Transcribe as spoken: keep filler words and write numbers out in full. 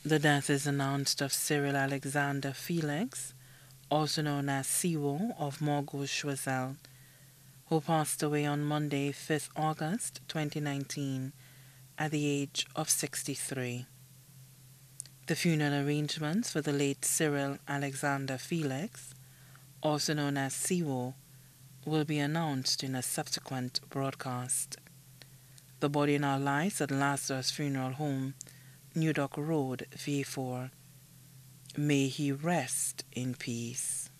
The death is announced of Cyrille Alexander Felix, also known as Siwo of Morgos Choiseul, who passed away on Monday, fifth August twenty nineteen, at the age of sixty-three. The funeral arrangements for the late Cyrille Alexander Felix, also known as Siwo, will be announced in a subsequent broadcast. The body now lies at Lazarus Funeral Home, New Dock Road, V four. May he rest in peace.